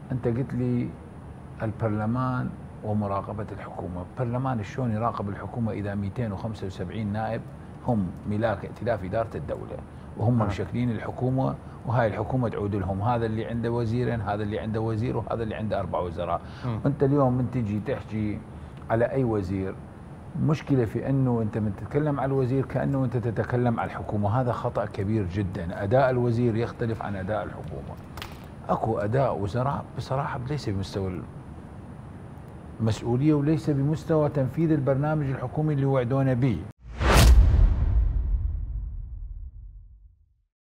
انت قلت لي البرلمان ومراقبة الحكومة. البرلمان شلون يراقب الحكومة إذا 275 نائب هم ملاك ائتلاف إدارة الدولة وهم مشكلين الحكومة، وهاي الحكومة تعود لهم، هذا اللي عنده وزيرين، هذا اللي عنده وزير، وهذا اللي عنده 4 وزراء. وانت اليوم من تجي تحكي على أي وزير، مشكلة في أنه أنت من تتكلم على الوزير كأنه أنت تتكلم على الحكومة، هذا خطأ كبير جدا. أداء الوزير يختلف عن أداء الحكومة. أكو أداء وزراء بصراحة ليس بمستوى المسؤولية وليس بمستوى تنفيذ البرنامج الحكومي اللي وعدونا به.